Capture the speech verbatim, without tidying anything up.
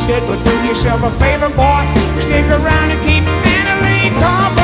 said, but do yourself a favor, boy, stick around and keep Elaine company.